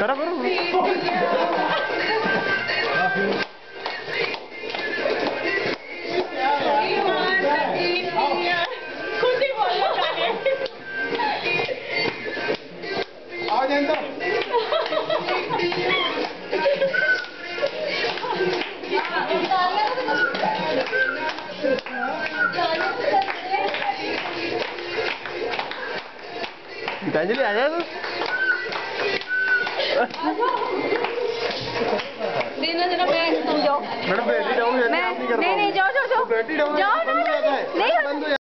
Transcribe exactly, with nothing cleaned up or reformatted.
करो करो आओ जनता गीतांजलि आ जा तू देना जरा मैं तुम जाओ मैडम बैटरी डाउन है मैं नहीं नहीं जाओ जाओ जाओ बैटरी डाउन जाओ नहीं